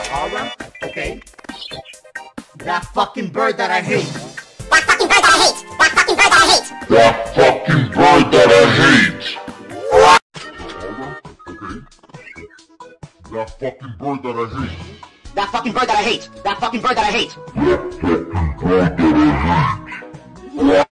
Aura? Okay. That fucking bird that I hate. That fucking bird that I hate. That fucking bird that I hate. That fucking bird that I hate. That fucking bird that I hate. That fucking bird that I hate. That fucking bird that I hate. That fucking bird that I hate.